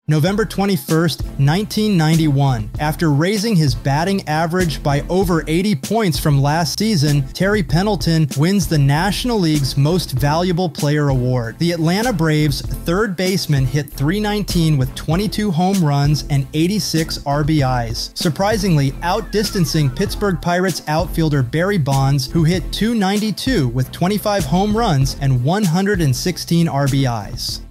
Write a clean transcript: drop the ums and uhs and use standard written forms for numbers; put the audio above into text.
November 21st, 1991. After raising his batting average by over 80 points from last season, Terry Pendleton wins the National League's Most Valuable Player award. The Atlanta Braves' third baseman hit .319 with 22 home runs and 86 RBIs, surprisingly outdistancing Pittsburgh Pirates outfielder Barry Bonds, who hit .292 with 25 home runs and 116 RBIs.